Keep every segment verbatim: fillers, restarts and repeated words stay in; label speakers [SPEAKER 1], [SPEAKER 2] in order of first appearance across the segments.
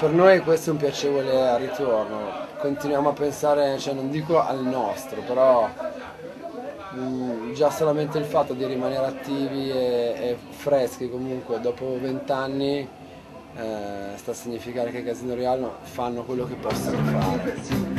[SPEAKER 1] per noi questo è un piacevole ritorno, continuiamo a pensare, cioè non dico al nostro, però mh, già solamente il fatto di rimanere attivi e, e freschi comunque dopo vent'anni eh, sta a significare che Casino Royale fanno quello che possono fare.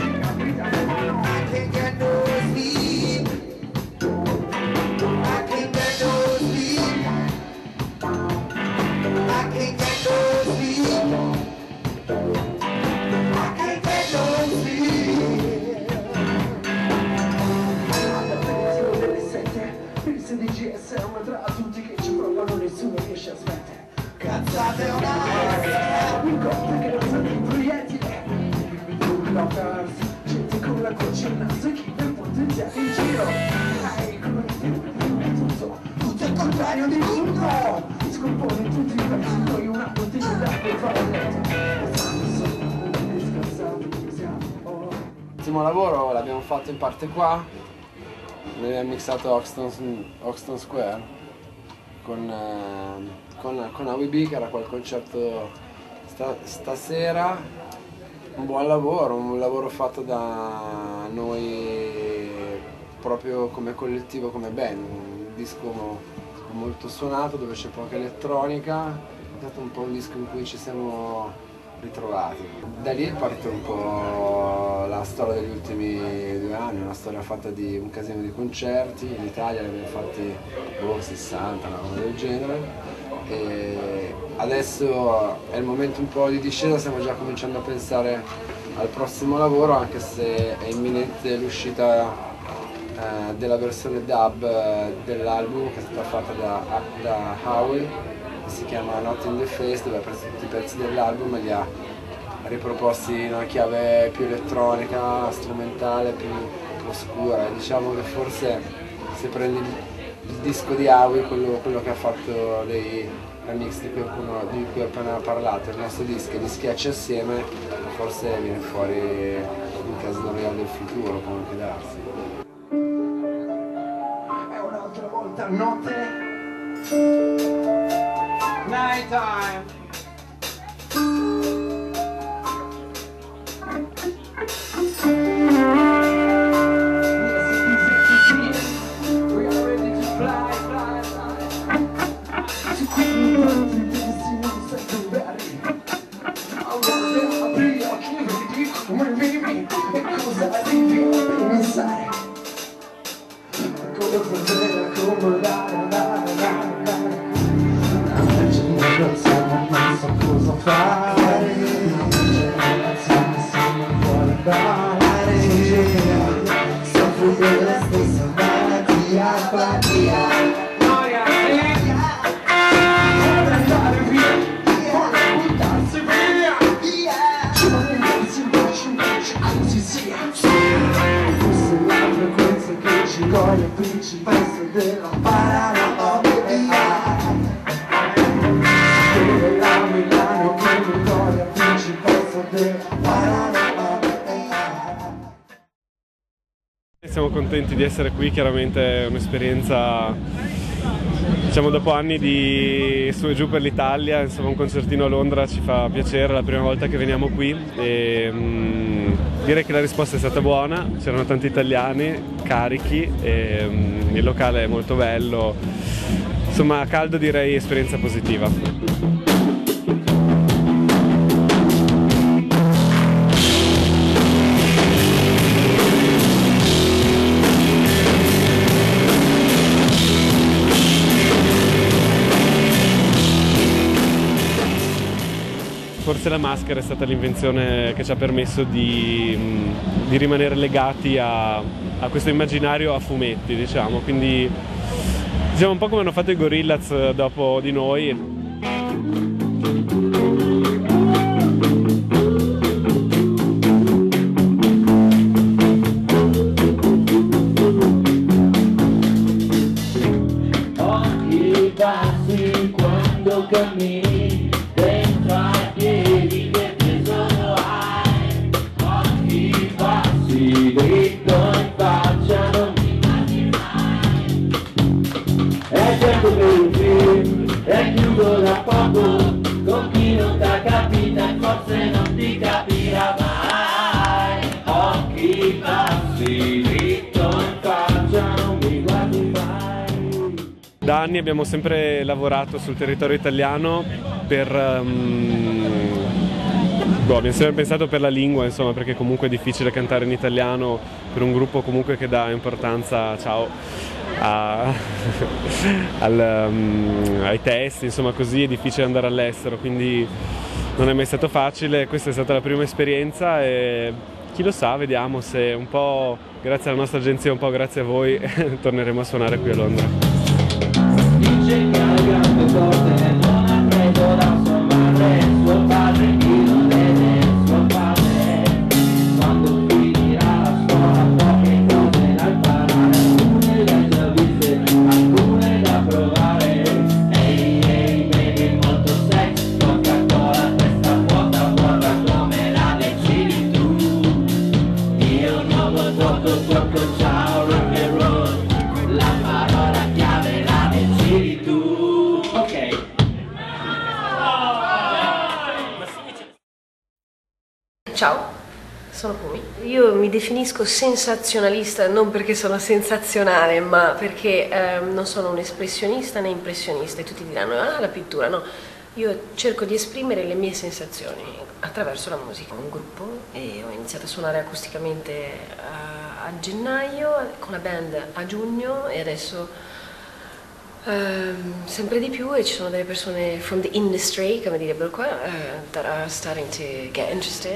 [SPEAKER 2] Tra tutti che ci provano nessuno riesce a smettere. Cazzate una un coppia che non sa di proiettile. Blockers, gente con la croce in naso e chi per potenziare in giro. Ehi, come ti tutto, tutto il contrario di tutto. Scompone tutti i pezzi, poi una bottiglia d'acqua e fa la letto.
[SPEAKER 1] L'ultimo lavoro l'abbiamo fatto in parte qua. Noi abbiamo mixato Hoxton, Hoxton Square con, eh, con, con A W B, che era quel concerto sta, stasera. Un buon lavoro, un lavoro fatto da noi proprio come collettivo, come band, un disco molto suonato dove c'è poca elettronica, è stato un po' un disco in cui ci siamo ritrovati. Da lì è partita un po' la storia degli ultimi due anni, una storia fatta di un casino di concerti, in Italia ne abbiamo fatti oh, sessanta, una cosa del genere, e adesso è il momento un po' di discesa, stiamo già cominciando a pensare al prossimo lavoro, anche se è imminente l'uscita eh, della versione dub eh, dell'album che è stata fatta da, da Howie, che si chiama Not in the Face, dove ha preso tutti i pezzi dell'album e li ha riproposti in una chiave più elettronica, strumentale, più, più oscura. E diciamo che forse se prendi il disco di Howie, quello, quello che ha fatto dei remix di cui, qualcuno, di cui ho appena parlato, il nostro disco, li schiacci assieme, forse viene fuori un Casino Royale del futuro, può anche darsi.
[SPEAKER 2] È un'altra volta notte.
[SPEAKER 1] Night time.
[SPEAKER 2] We are ready to fly, fly, fly. Ci sono tanti destini secondari. Allora apri gli occhi e vedi come vivi e cosa devi pensare. Come poter accomodare, andare, andare, andare. Non so, non so cosa fare, non so se mi vuole dare. Soffro della stessa malattia, apatia. Noia, vorrei andare via, vorrei buttarsi via. Ci voglio versi invece, invece così sia. Questa è la frequenza che ci coglie, principessa della paranoia.
[SPEAKER 3] Siamo contenti di essere qui, chiaramente è un'esperienza, diciamo, dopo anni di su e giù per l'Italia, insomma un concertino a Londra ci fa piacere, è la prima volta che veniamo qui e mh, direi che la risposta è stata buona, c'erano tanti italiani carichi e mh, il locale è molto bello, insomma a caldo direi esperienza positiva. Forse la maschera è stata l'invenzione che ci ha permesso di, di rimanere legati a, a questo immaginario a fumetti, diciamo, quindi diciamo un po' come hanno fatto i Gorillaz dopo di noi.
[SPEAKER 4] Occhi bassi quando cammini dentro ai piedi che tesoro hai, occhi bassi dritto in faccia non mi immagini mai. È certo che un film è chiuso da poco, con chi non t'ha capita forse no.
[SPEAKER 3] anni abbiamo sempre lavorato sul territorio italiano per... Um, boh, abbiamo sempre pensato per la lingua, insomma, perché comunque è difficile cantare in italiano per un gruppo comunque che dà importanza, ciao, a, al, um, ai testi, insomma, così è difficile andare all'estero, quindi non è mai stato facile. Questa è stata la prima esperienza e chi lo sa, vediamo se un po' grazie alla nostra agenzia, un po' grazie a voi, torneremo a suonare qui a Londra.
[SPEAKER 4] Dice che alle grandi cose non ha preso da salvare suo padre, chi non vede suo padre. Quando finirà la scuola poche cose da imparare, alcune le già viste, alcune da provare. Ehi ehi baby, molto sex, Coca-Cola, testa vuota, vuota come la decidi tu. Io nuovo tocco, tocco, ciao rock and roll, la parola chiave la decidi tu. Ok.
[SPEAKER 5] Ciao, sono Kumi. Io mi definisco sensazionalista non perché sono sensazionale, ma perché ehm, non sono un espressionista né impressionista e tutti diranno ah la pittura, no. Io cerco di esprimere le mie sensazioni attraverso la musica. Ho un gruppo e ho iniziato a suonare acusticamente a, a gennaio, con la band a giugno e adesso ehm, sempre di più, e ci sono delle persone from the industry, come direbbero qua, uh, that are starting to get interested.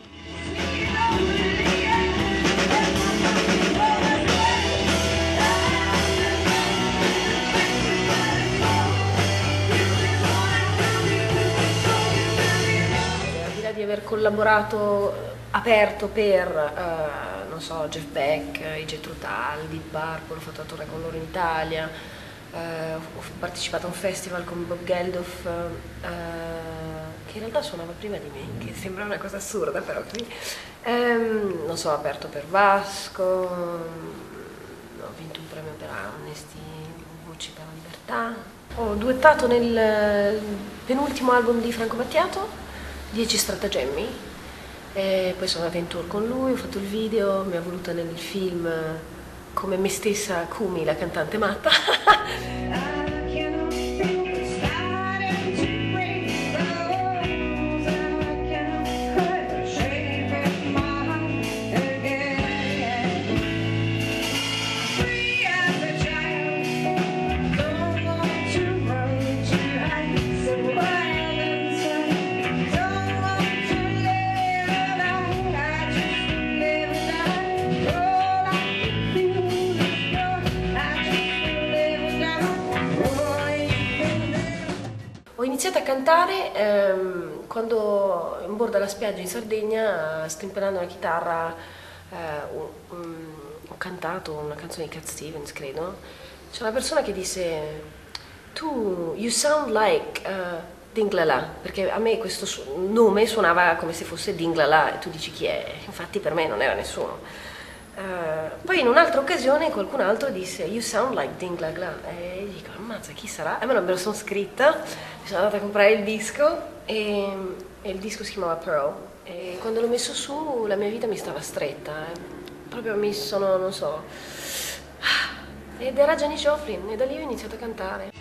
[SPEAKER 5] Di aver collaborato aperto per, uh, non so, Jeff Beck, i Jethro Tull, Deep Purple, ho fatto la tournée con loro in Italia, uh, ho partecipato a un festival con Bob Geldof, uh, che in realtà suonava prima di me, che sembra una cosa assurda però, um, non so, ho aperto per Vasco, ho vinto un premio per Amnesty, Voci per la Libertà, ho duettato nel penultimo album di Franco Battiato, dieci stratagemmi, e poi sono andata in tour con lui, ho fatto il video, mi ha voluta nel film come me stessa Kumi, la cantante matta. Ho iniziato a cantare ehm, quando in bordo alla spiaggia in Sardegna, strimpellando la chitarra, eh, ho, ho cantato una canzone di Cat Stevens, credo. C'è una persona che disse: tu, you sound like uh, Dinglala, perché a me questo su nome suonava come se fosse Dinglala e tu dici chi è, infatti per me non era nessuno. Uh, poi in un'altra occasione qualcun altro disse you sound like Dinglala e io dico ammazza chi sarà? E me lo sono scritta, mi sono andata a comprare il disco e, e il disco si chiamava Pearl e quando l'ho messo su la mia vita mi stava stretta, eh. Proprio mi sono, non so, ed era Janis Joplin e da lì ho iniziato a cantare.